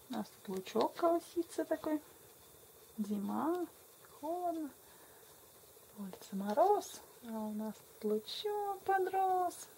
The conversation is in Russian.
У нас тут лучок колосится такой. Зима, холодно. Улица мороз, а у нас тут лучок подрос.